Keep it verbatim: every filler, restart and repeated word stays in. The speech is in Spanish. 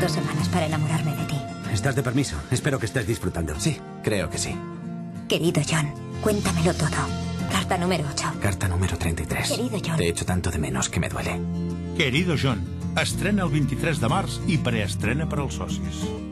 cuatro semanas para enamorarme de ti. Estás de permiso. Espero que estés disfrutando. Sí, creo que sí. Querido John, cuéntamelo todo. Carta número ocho. Carta número treinta y tres. Querido John. Te echo tanto de menos que me duele. Querido John, estrena el vint-i-tres de març i preestrena per als socis.